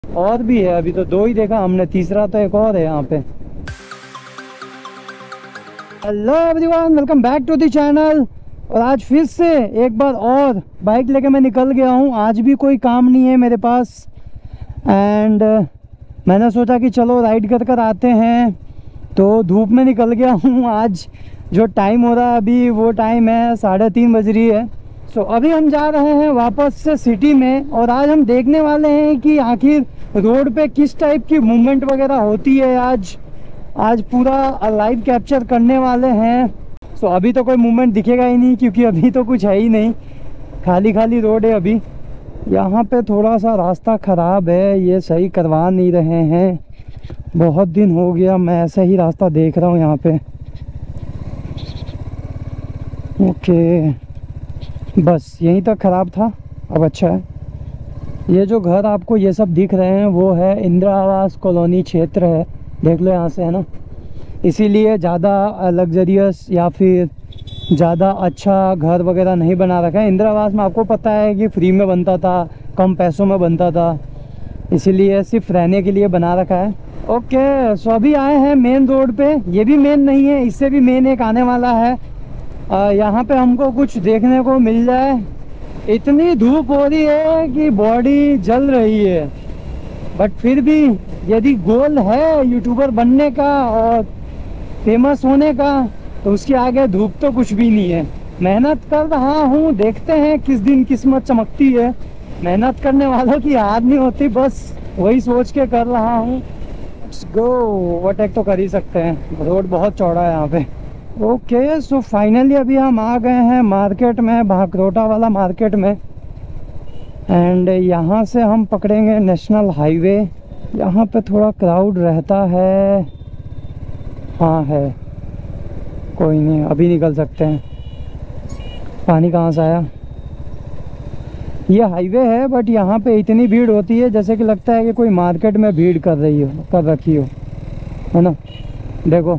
और भी है, अभी तो 2 ही देखा हमने, तीसरा तो एक और है यहाँ पे। Hello everyone, welcome back to the channel. और आज फिर से एक बार और बाइक लेके मैं निकल गया हूँ। आज भी कोई काम नहीं है मेरे पास एंड मैंने सोचा कि चलो राइड कर कर आते हैं। तो धूप में निकल गया हूँ। आज जो टाइम हो रहा है अभी वो टाइम है 3:30 बज रही है। सो अभी हम जा रहे हैं वापस से सिटी में और आज हम देखने वाले हैं कि आखिर रोड पे किस टाइप की मूवमेंट वगैरह होती है। आज पूरा लाइव कैप्चर करने वाले हैं। सो अभी तो कोई मूवमेंट दिखेगा ही नहीं क्योंकि अभी तो कुछ है ही नहीं, खाली खाली रोड है अभी। यहाँ पे थोड़ा सा रास्ता ख़राब है, ये सही करवा नहीं रहे हैं। बहुत दिन हो गया मैं ऐसा ही रास्ता देख रहा हूँ यहाँ पे। ओके, बस यहीं तक ख़राब था, अब अच्छा है। ये जो घर आपको ये सब दिख रहे हैं वो है इंदिरा आवास कॉलोनी क्षेत्र है, देख लो यहाँ से, है ना। इसीलिए ज़्यादा लग्जरियस या फिर ज़्यादा अच्छा घर वगैरह नहीं बना रखा है। इंदिरा आवास में आपको पता है कि फ्री में बनता था, कम पैसों में बनता था, इसीलिए सिर्फ रहने के लिए बना रखा है। ओके, सो अभी आए हैं मेन रोड पे। ये भी मेन नहीं है, इससे भी मेन एक आने वाला है। यहाँ पे हमको कुछ देखने को मिल जाए। इतनी धूप हो रही है कि बॉडी जल रही है, बट फिर भी यदि गोल है यूट्यूबर बनने का और फेमस होने का तो उसके आगे धूप तो कुछ भी नहीं है। मेहनत कर रहा हूँ, देखते हैं किस दिन किस्मत चमकती है। मेहनत करने वालों की हार नहीं होती, बस वही सोच के कर रहा हूँ। लेट्स गो, ओवरटेक तो कर ही सकते हैं, रोड बहुत चौड़ा है यहाँ पे। ओके, सो फाइनली अभी हम आ गए हैं मार्केट में, भाकरोटा वाला मार्केट में। एंड यहाँ से हम पकड़ेंगे नेशनल हाईवे। यहाँ पे थोड़ा क्राउड रहता है, हाँ है, कोई नहीं, अभी निकल सकते हैं। पानी कहाँ से आया? ये हाईवे है बट यहाँ पे इतनी भीड़ होती है जैसे कि लगता है कि कोई मार्केट में भीड़ कर रखी हो, है ना। देखो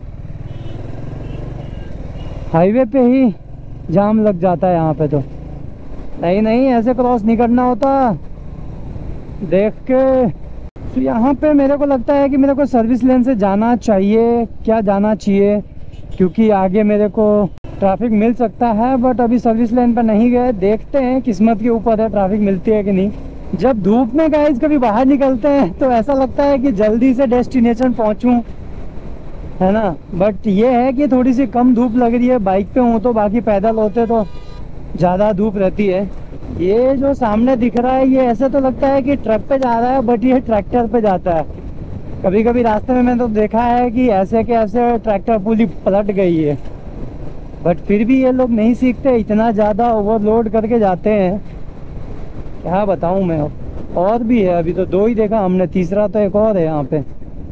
हाईवे पे ही जाम लग जाता है यहाँ पे। तो नहीं ऐसे क्रॉस नहीं करना होता, देख के। तो यहाँ पे मेरे को लगता है कि मेरे को सर्विस लेन से जाना चाहिए, क्या जाना चाहिए, क्योंकि आगे मेरे को ट्रैफिक मिल सकता है। बट अभी सर्विस लेन पर नहीं गए, देखते हैं, किस्मत के ऊपर है ट्रैफिक मिलती है कि नहीं। जब धूप में गाइस कभी बाहर निकलते हैं तो ऐसा लगता है कि जल्दी से डेस्टिनेशन पहुँचूँ, है ना। बट ये है कि थोड़ी सी कम धूप लग रही है, बाइक पे हूँ तो, बाकी पैदल होते तो ज़्यादा धूप रहती है। ये जो सामने दिख रहा है ये ऐसे तो लगता है कि ट्रक पे जा रहा है, बट ये ट्रैक्टर पे जाता है। कभी कभी रास्ते में मैंने तो देखा है कि ऐसे के ऐसे ट्रैक्टर पूरी पलट गई है, बट फिर भी ये लोग नहीं सीखते, इतना ज़्यादा ओवरलोड करके जाते हैं, क्या बताऊँ मैं। और भी है, अभी तो 2 ही देखा हमने, तीसरा तो एक और है यहाँ पे।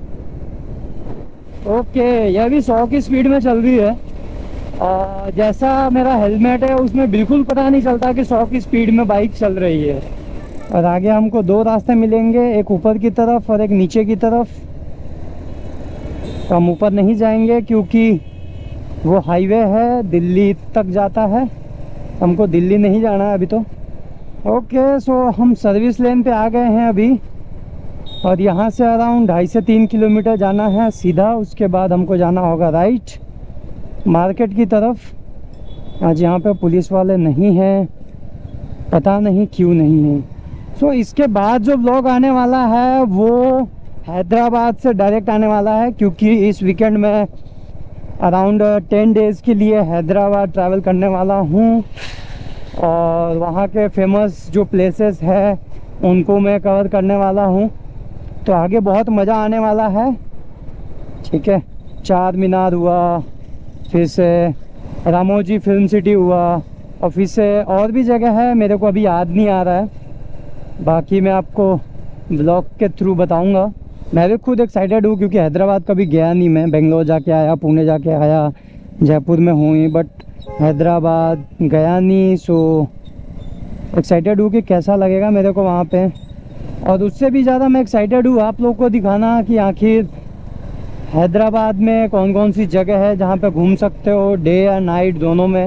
ओके, यह भी 100 की स्पीड में चल रही है। और जैसा मेरा हेलमेट है उसमें बिल्कुल पता नहीं चलता कि 100 की स्पीड में बाइक चल रही है। और आगे हमको 2 रास्ते मिलेंगे, एक ऊपर की तरफ और एक नीचे की तरफ। तो हम ऊपर नहीं जाएंगे क्योंकि वो हाईवे है, दिल्ली तक जाता है, हमको दिल्ली नहीं जाना है अभी तो। ओके, सो हम सर्विस लेन पे आ गए हैं अभी और यहाँ से अराउंड 2.5 से 3 किलोमीटर जाना है सीधा। उसके बाद हमको जाना होगा राइट मार्केट की तरफ। आज यहाँ पे पुलिस वाले नहीं हैं, पता नहीं क्यों नहीं है। सो इसके बाद जो ब्लॉग आने वाला है वो हैदराबाद से डायरेक्ट आने वाला है, क्योंकि इस वीकेंड में अराउंड 10 डेज़ के लिए हैदराबाद ट्रैवल करने वाला हूँ और वहाँ के फेमस जो प्लेसेस है उनको मैं कवर करने वाला हूँ। तो आगे बहुत मज़ा आने वाला है, ठीक है। चार मीनार हुआ, फिर से रामोजी फिल्म सिटी हुआ, और फिर से और भी जगह है, मेरे को अभी याद नहीं आ रहा है। बाकी मैं आपको ब्लॉग के थ्रू बताऊंगा। मैं भी खुद एक्साइटेड हूँ क्योंकि हैदराबाद कभी गया नहीं मैं। बेंगलोर जाके आया, पुणे जाके आया, जयपुर में हूँ ही, बट हैदराबाद गया नहीं। सो एक्साइटेड हूँ कि कैसा लगेगा मेरे को वहाँ पे। और उससे भी ज़्यादा मैं एक्साइटेड हूँ आप लोग को दिखाना कि आखिर हैदराबाद में कौन कौन सी जगह है जहाँ पे घूम सकते हो, डे या नाइट दोनों में।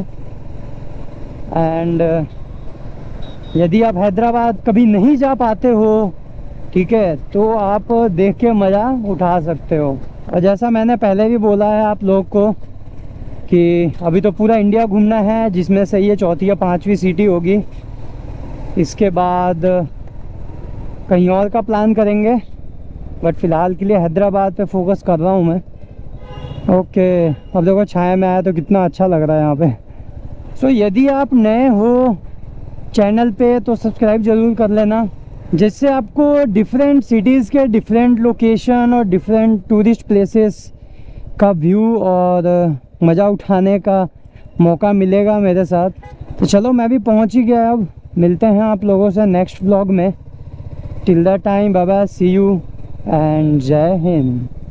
एंड यदि आप हैदराबाद कभी नहीं जा पाते हो ठीक है, तो आप देख के मज़ा उठा सकते हो। और जैसा मैंने पहले भी बोला है आप लोग को कि अभी तो पूरा इंडिया घूमना है, जिसमें से ये चौथी या पांचवी सिटी होगी। इसके बाद कहीं और का प्लान करेंगे, बट फ़िलहाल के लिए हैदराबाद पे फोकस कर रहा हूँ मैं। ओके, अब देखो छाया में आया तो कितना अच्छा लग रहा है यहाँ पे। सो यदि आप नए हो चैनल पे तो सब्सक्राइब ज़रूर कर लेना, जिससे आपको डिफरेंट सिटीज़ के डिफरेंट लोकेशन और डिफरेंट टूरिस्ट प्लेसेस का व्यू और मज़ा उठाने का मौका मिलेगा मेरे साथ। तो चलो मैं भी पहुंच ही गया, अब मिलते हैं आप लोगों से नेक्स्ट व्लॉग में। Till that time bye bye, see you and जय हिंद।